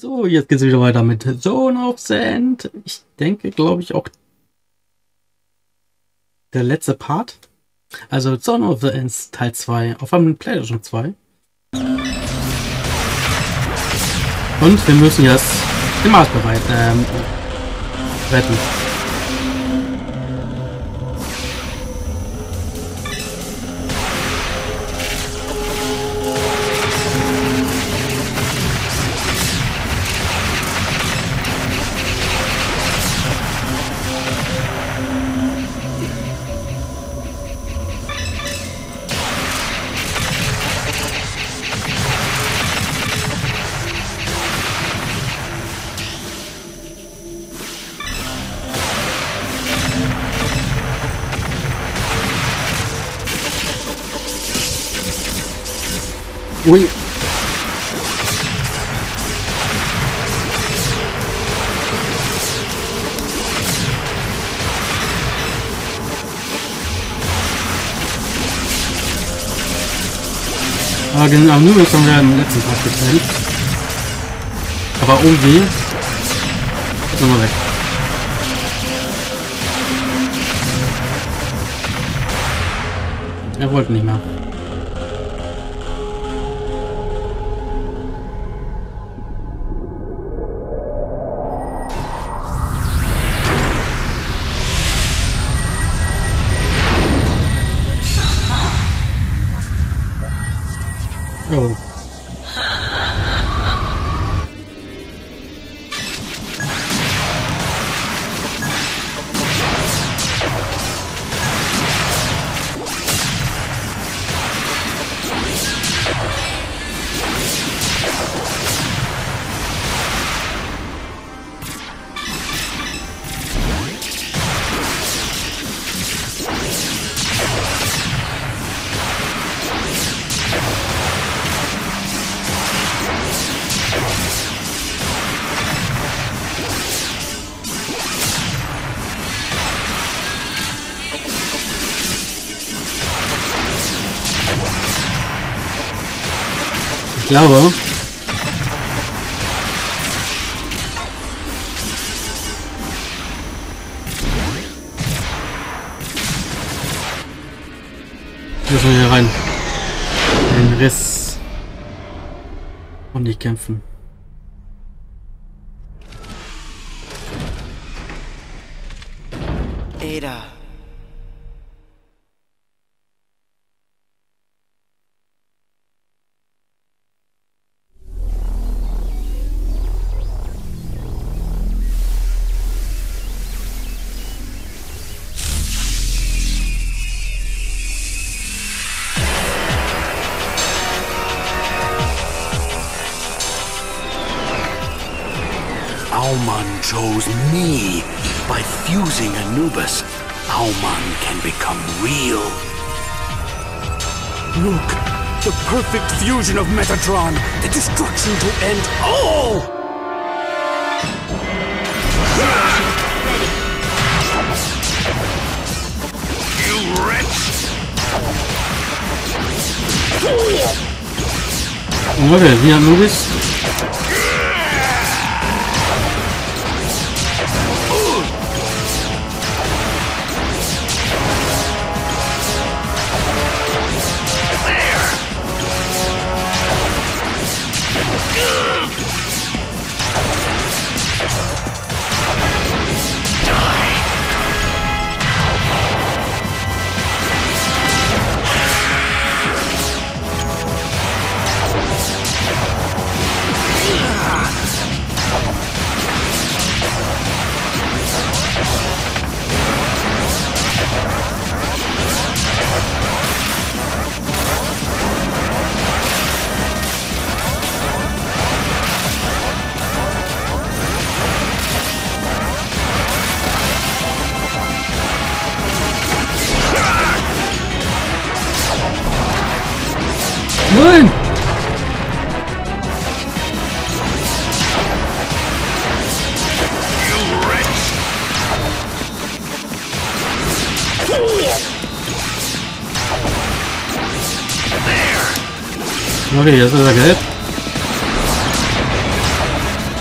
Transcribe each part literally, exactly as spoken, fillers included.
So, jetzt geht's wieder weiter mit Zone of Sand. Ich denke, glaube ich, auch der letzte Part. Also Zone of the Ends Teil zwei auf einem PlayStation zwei. Und wir müssen jetzt den Mars bereit ähm, retten. Ui. Ah, genau, nur jetzt haben wir im letzten Part getrennt. Aber irgendwie ist er weg. Er wollte nicht mehr. Oh. Ich glaube, müssen wir hier rein. Den Riss und nicht kämpfen. Ada. Auman chose me. By fusing Anubis, Auman can become real. Look, the perfect fusion of Metatron, the destruction to end all! You wretch! Okay, hier Anubis. Nein! Okay, jetzt ist er gelb.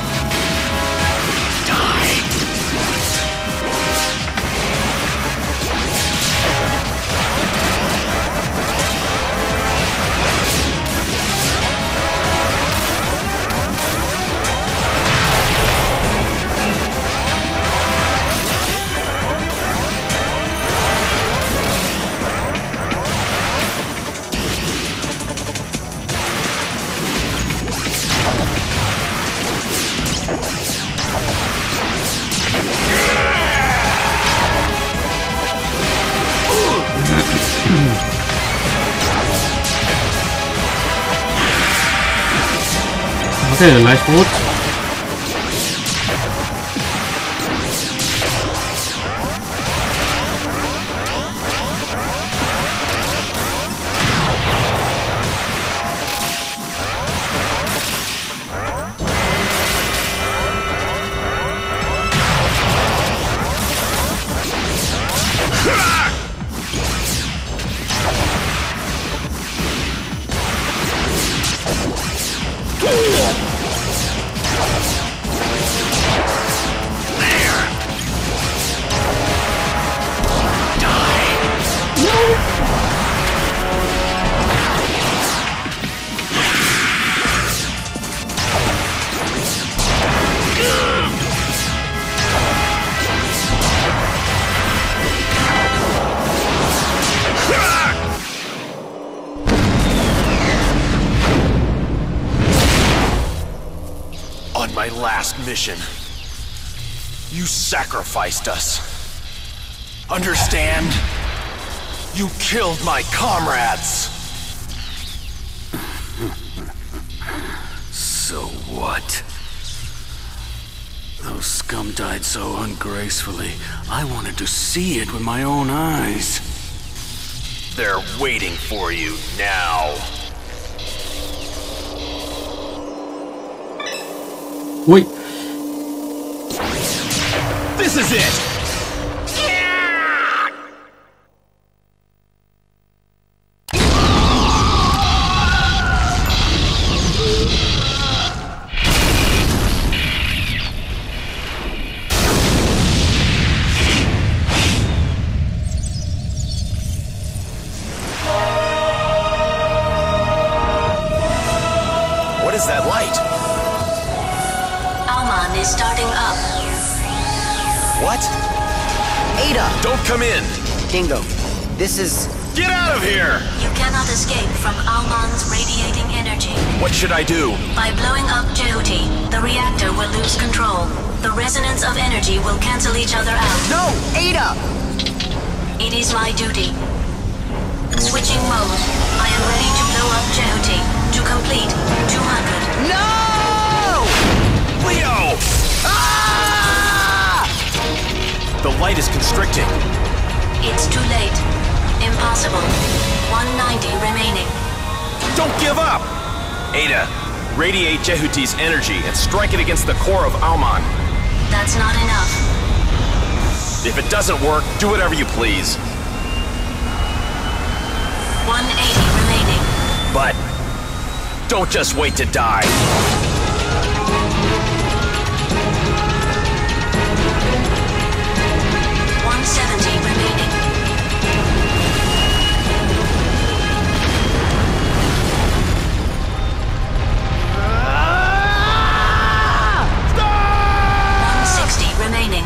Okay, leicht rot. On my last mission, you sacrificed us. Understand? You killed my comrades. So what? Those scum died so ungracefully. I wanted to see it with my own eyes. They're waiting for you now. Wait. This is it! What is that light? Alman is starting up. What? Ada! Don't come in! Dingo, this is... Get out of here! You cannot escape from Alman's radiating energy. What should I do? By blowing up Jehuti, the reactor will lose control. The resonance of energy will cancel each other out. No! Ada! It is my duty. Switching mode. I am ready to blow up Jehuti. To complete two hundred. No! Leo! Ah! The light is constricting. It's too late. Impossible. one ninety remaining. Don't give up! Ada, radiate Jehuti's energy and strike it against the core of Alman. That's not enough. If it doesn't work, do whatever you please. one eighty remaining. But don't just wait to die. one seventy remaining. one sixty remaining.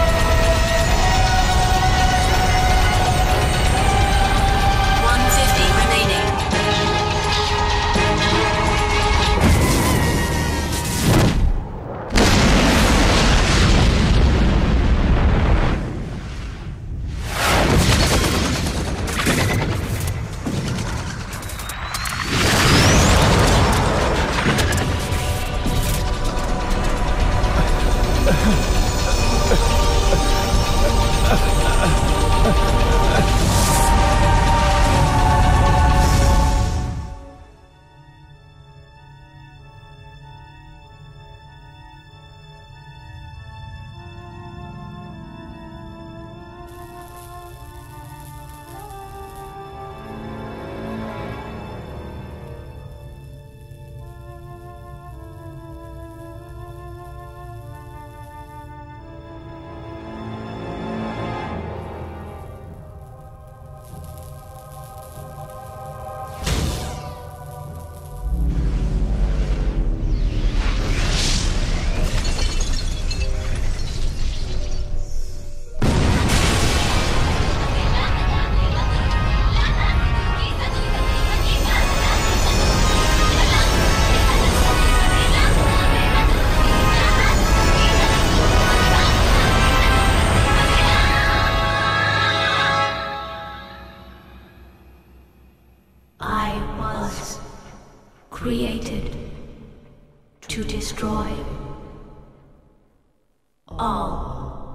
one fifty created to destroy all.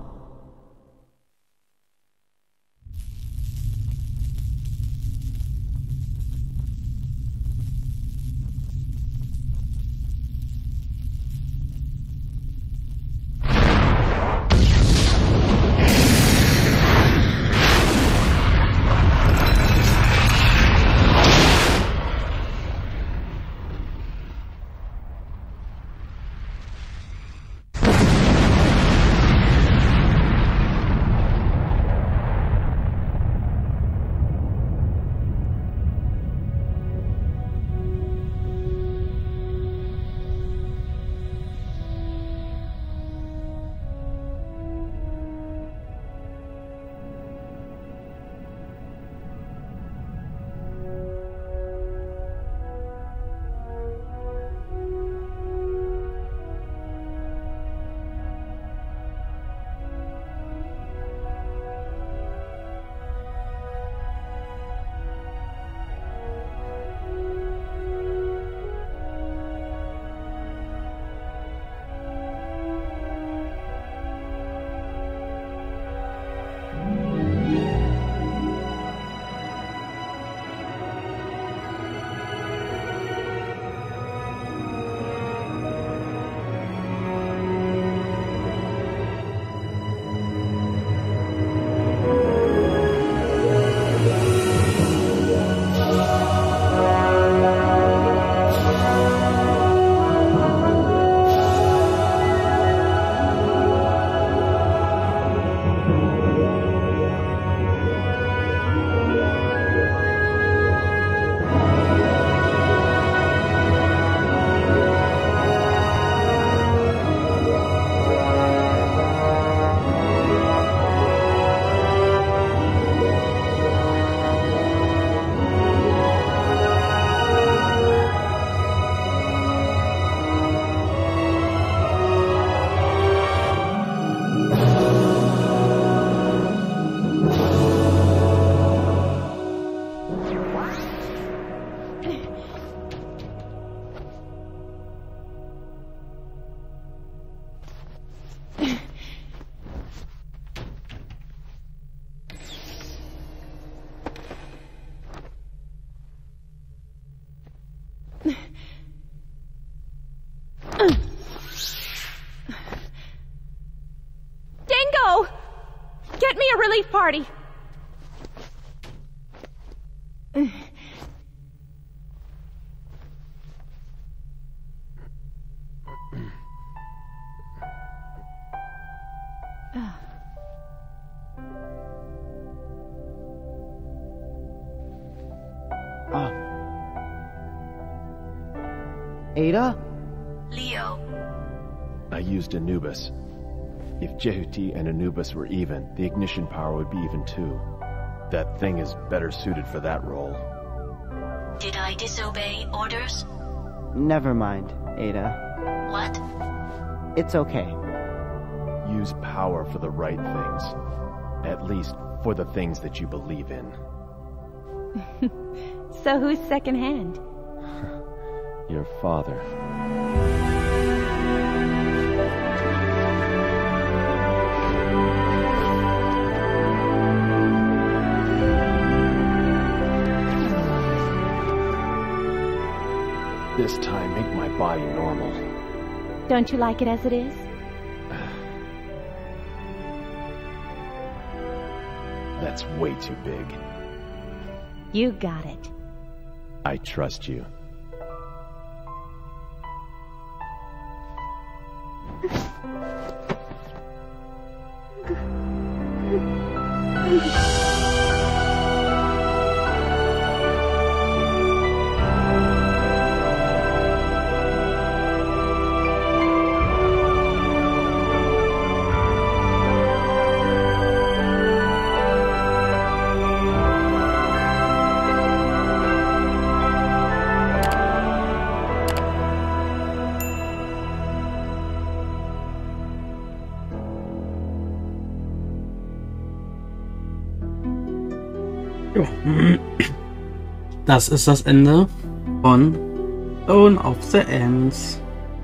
Relief party. Ah. Ada? Leo. I used Anubis. If Jehuti and Anubis were even, the ignition power would be even too. That thing is better suited for that role. Did I disobey orders? Never mind, Ada. What? It's okay. Use power for the right things. At least for the things that you believe in. So who's second hand? Your father. This time, make my body normal. Don't you like it as it is? That's way too big. You got it. I trust you. Das ist das Ende von Zone of the Ends.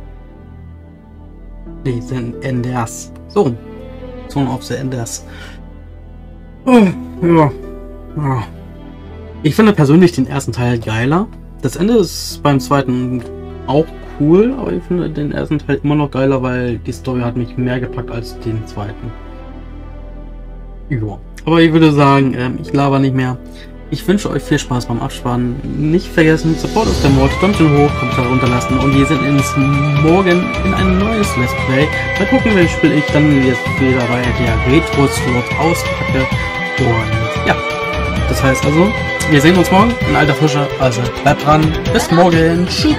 Nee, the Enders. So. Zone of the Enders. Oh, ja. Ja. Ich finde persönlich den ersten Teil geiler. Das Ende ist beim zweiten auch cool, aber ich finde den ersten Teil immer noch geiler, weil die Story hat mich mehr gepackt als den zweiten. Ja. Aber ich würde sagen, ähm, ich laber nicht mehr. Ich wünsche euch viel Spaß beim Abspannen. Nicht vergessen, Support aus der Mod, Däumchen hoch, Kommentare runterlassen und wir sehen uns morgen in ein neues Let's Play. Mal gucken, welches Spiel ich dann jetzt wieder bei der Retro-Slot auspacke. Und ja, das heißt also, wir sehen uns morgen in alter Frische. Also bleibt dran, bis morgen. Tschüss.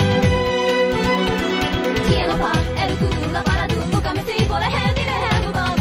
Cielo fa, è il culo, la para tu, come si vuole, hand in hand,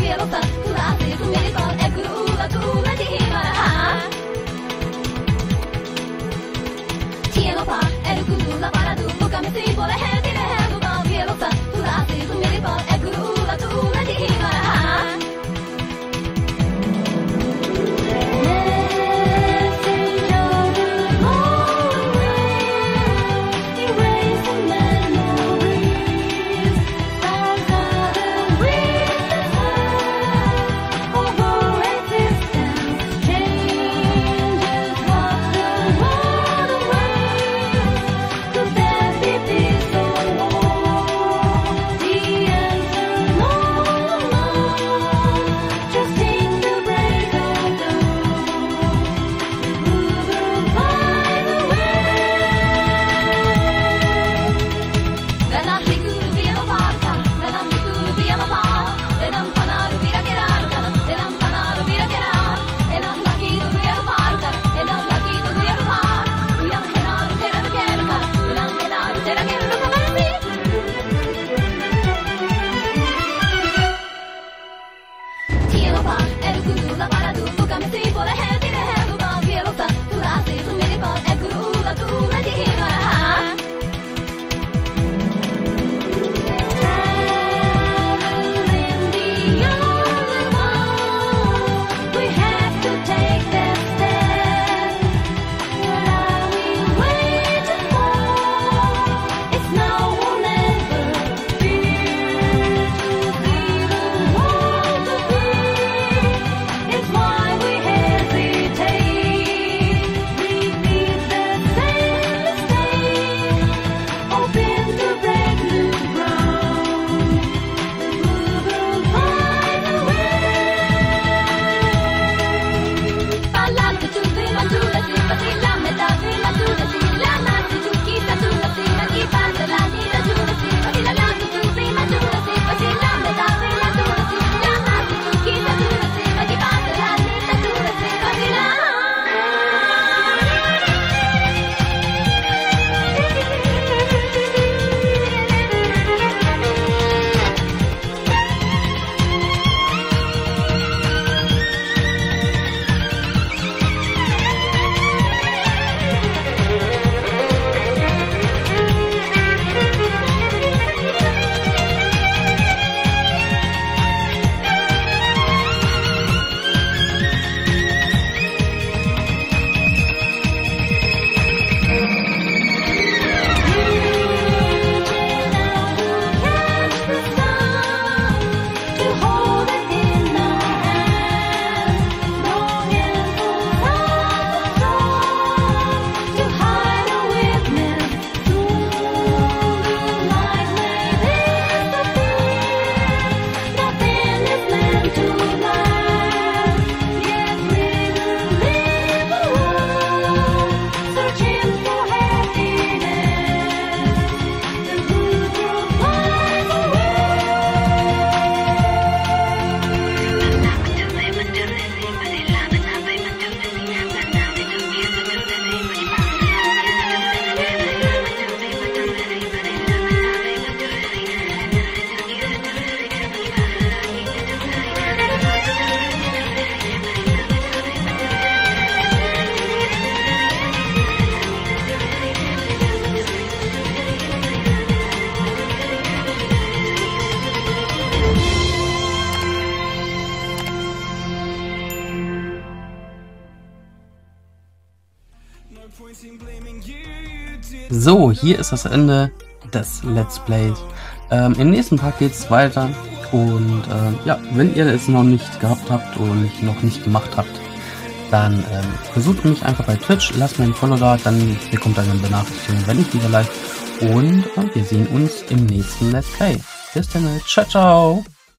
So, hier ist das Ende des Let's Plays. Ähm, Im nächsten Part geht es weiter. Und ähm, ja, wenn ihr es noch nicht gehabt habt oder nicht, noch nicht gemacht habt, dann ähm, besucht mich einfach bei Twitch, lasst mir ein Follow da, dann bekommt ihr eine Benachrichtigung, wenn ich wieder live. Und äh, wir sehen uns im nächsten Let's Play. Bis dann, ciao, ciao!